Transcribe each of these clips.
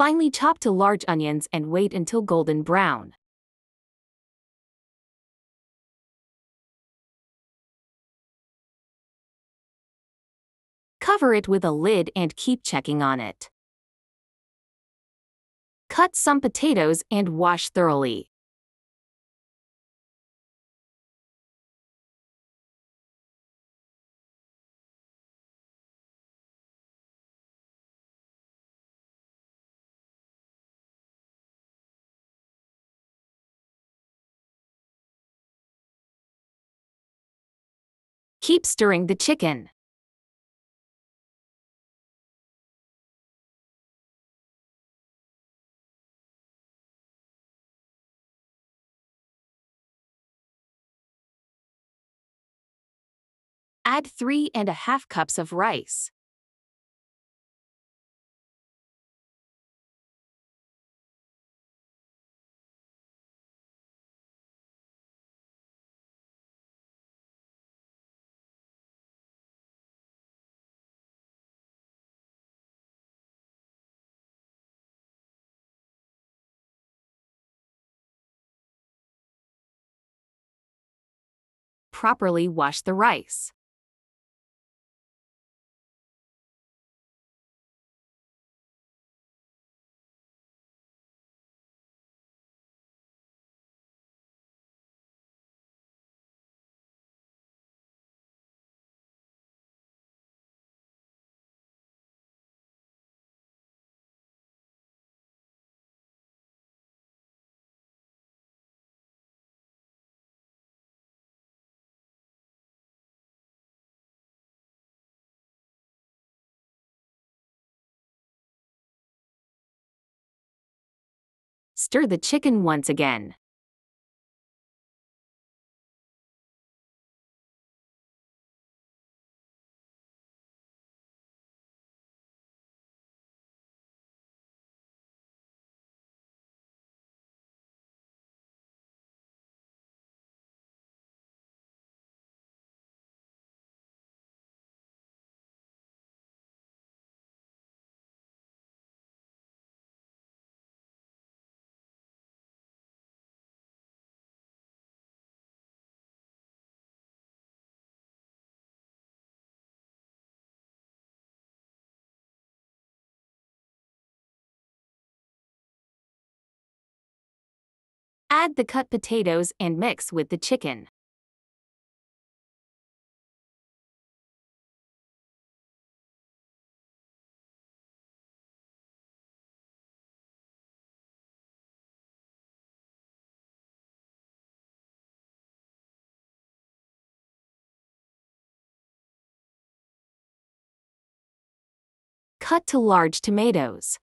Finely chop to large onions and wait until golden brown. Cover it with a lid and keep checking on it. Cut some potatoes and wash thoroughly. Keep stirring the chicken. Add 3½ cups of rice. Properly wash the rice. Stir the chicken once again. Add the cut potatoes and mix with the chicken. Cut to large tomatoes.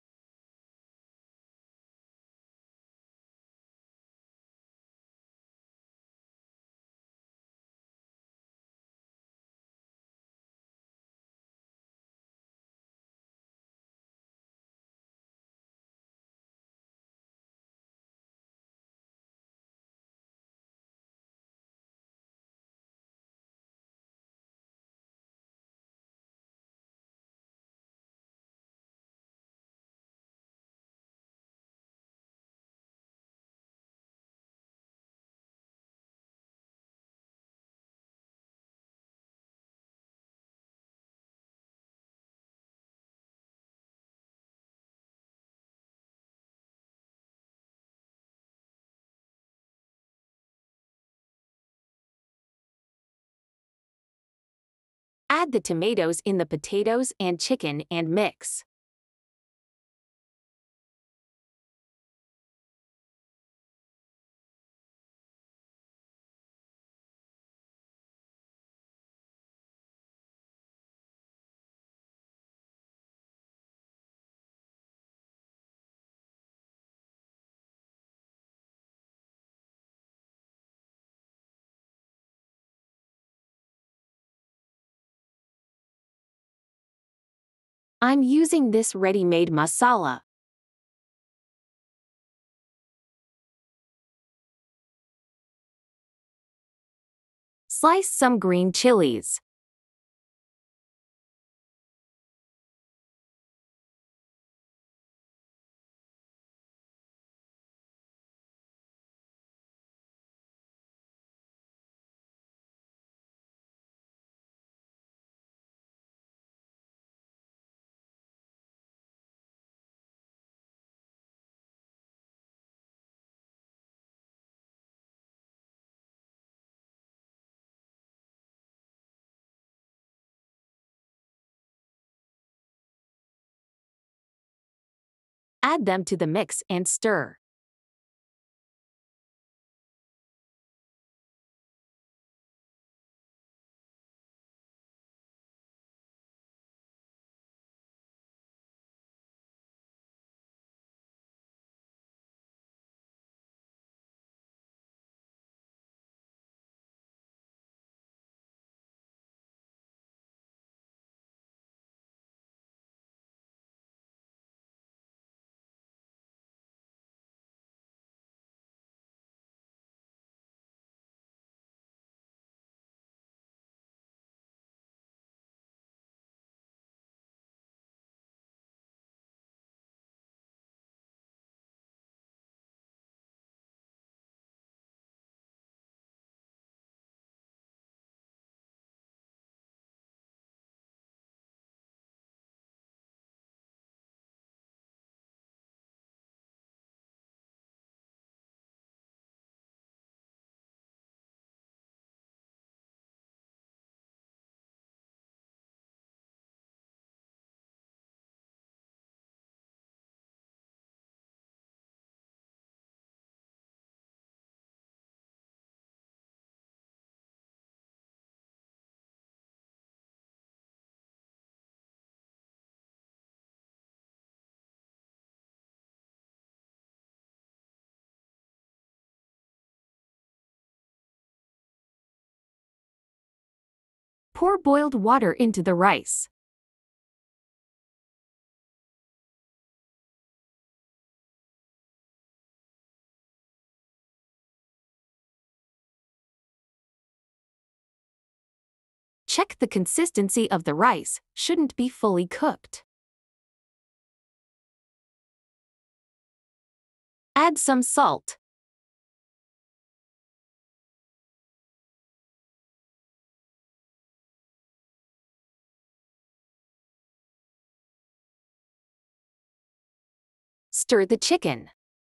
Add the tomatoes in the potatoes and chicken and mix. I'm using this ready-made masala. Slice some green chilies. Add them to the mix and stir. Pour boiled water into the rice. Check the consistency of the rice, shouldn't be fully cooked. Add some salt. Stir the chicken.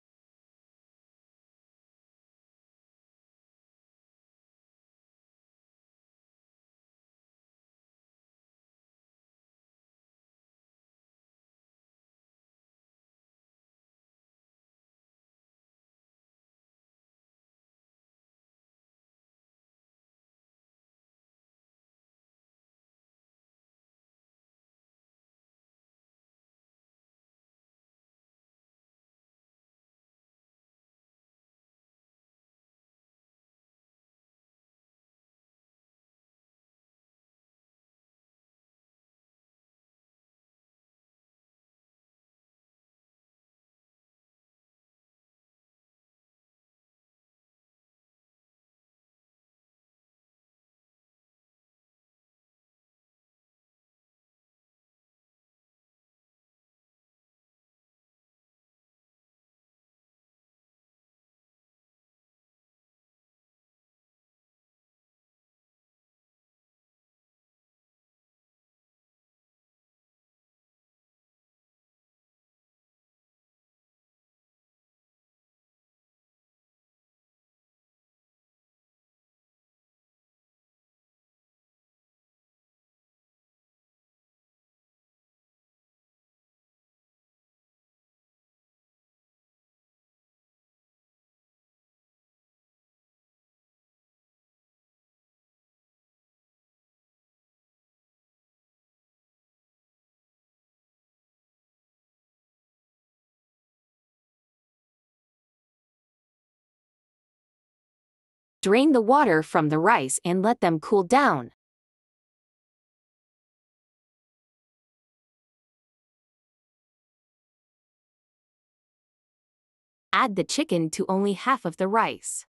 Drain the water from the rice and let them cool down. Add the chicken to only half of the rice.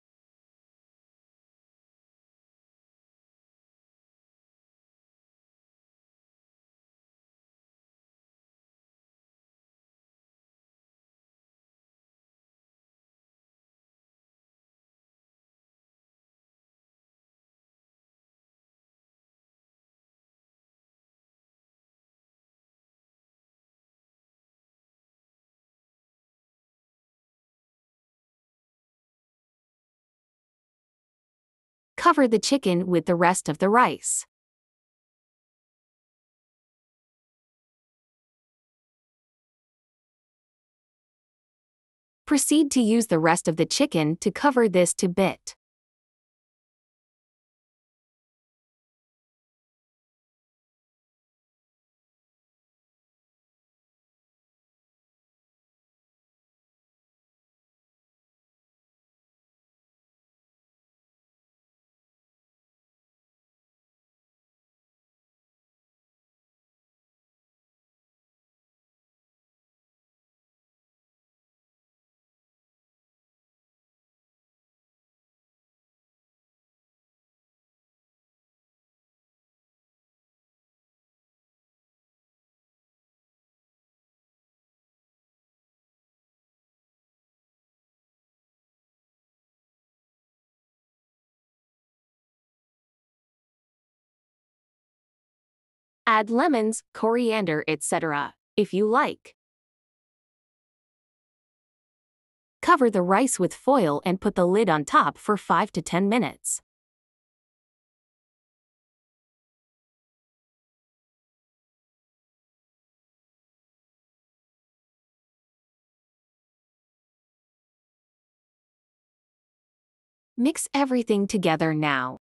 Cover the chicken with the rest of the rice. Proceed to use the rest of the chicken to cover this to bit. Add lemons, coriander, etc. if you like. Cover the rice with foil and put the lid on top for 5 to 10 minutes. Mix everything together now.